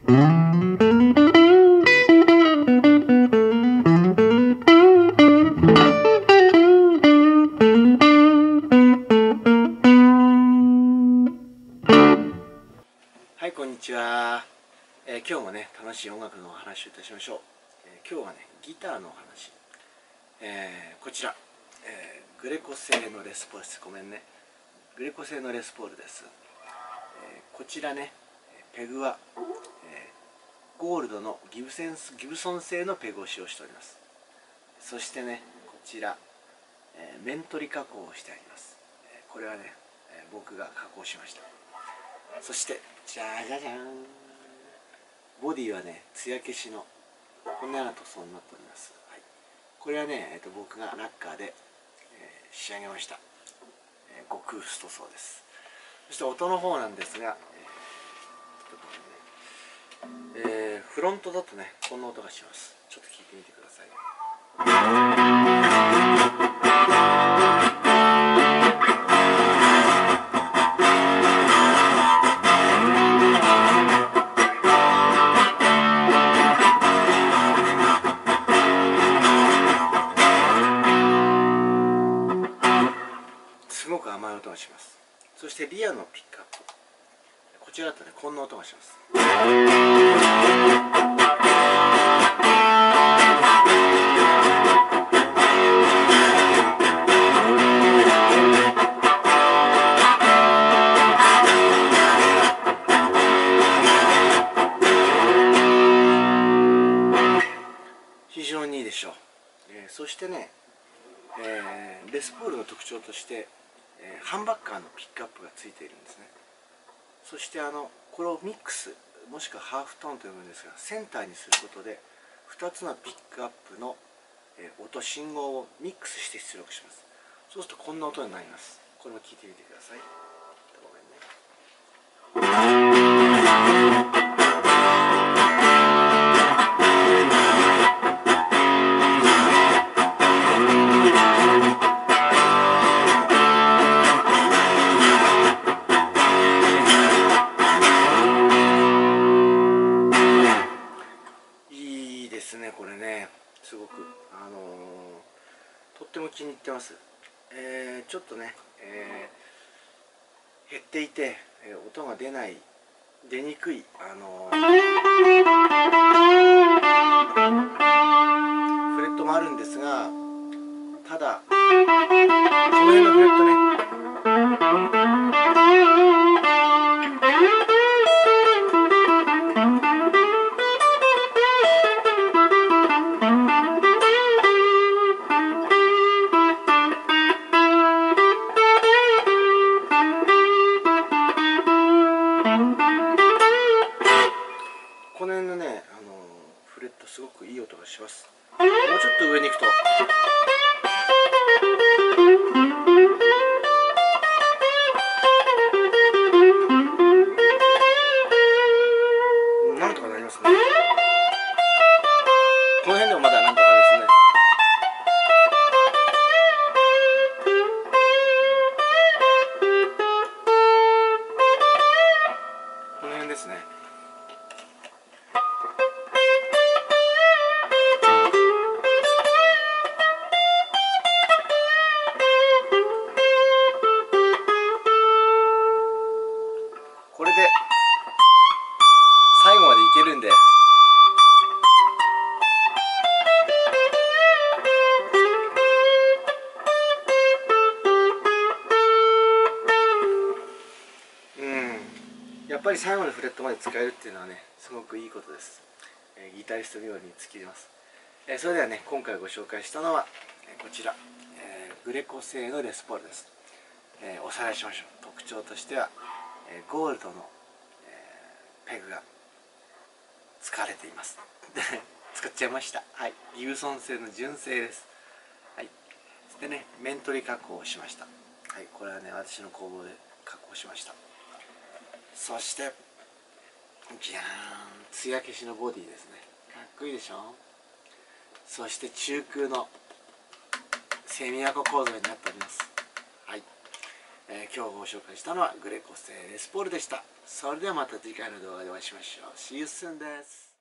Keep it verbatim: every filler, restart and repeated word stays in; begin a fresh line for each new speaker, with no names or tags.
はい、こんにちは。えー、今日もね、楽しい音楽のお話をいたしましょう。えー、今日はね、ギターのお話。えー、こちら、えー、グレコ製のレスポールです。ごめんね。グレコ製のレスポールです。えー、こちらね、ペグは、えー、ゴールドのギブセンス、ギブソン製のペグを使用しております。そしてね、こちら、えー、面取り加工をしてあります。えー、これはね、えー、僕が加工しました。そしてじゃじゃじゃーん、ボディはね艶消しのこんなような塗装になっております。はい、これはね、えー、と僕がラッカーで、えー、仕上げました、えー、極薄塗装です。そして音の方なんですが、えーえー、フロントだとねこんな音がします。ちょっと聞いてみてください。すごく甘い音がします。そしてリアのピックアップ、こちらだとねこんな音がします。非常にいいでしょう。えー、そしてね、えー、レスポールの特徴として、えー、ハンバッカーのピックアップがついているんですね。そしてあのこれをミックスもしくはハーフトーンと呼ぶんですが、センターにすることでふたつのピックアップの、えー、音信号をミックスして出力します。そうするとこんな音になります。これも聞いてみてください。ごめんね。いいですね、これね、すごく、あのー、とっても気に入ってます。えー、ちょっとね、えー、減っていて、えー、音が出ない、出にくい、あのー、フレットもあるんですが、ただ、この辺のフレットね、この辺のね、あのフレットすごくいい音がします。もうちょっと上に行くと。なんとかなりますね。この辺でもまだなんとかですね。この辺ですね。これで最後までいけるんで、やっぱり最後のフレットまで使えるっていうのはねすごくいいことです。えー、ギタリスト冥利に尽きます。えー、それではね今回ご紹介したのは、えー、こちら、えー、グレコ製のレスポールです。えー、おさらいしましょう。特徴としては、えー、ゴールドの、えー、ペグが使われています。使っちゃいました。はい、ギブソン製の純正です。はい、そしてね面取り加工をしました。はい、これはね私の工房で加工しました。そしてギャーン、艶消しのボディですね。かっこいいでしょ。そして中空のセミアコ構造になっております。はい、 えー、今日ご紹介したのはグレコ製レスポールでした。それではまた次回の動画でお会いしましょう。See you soon です。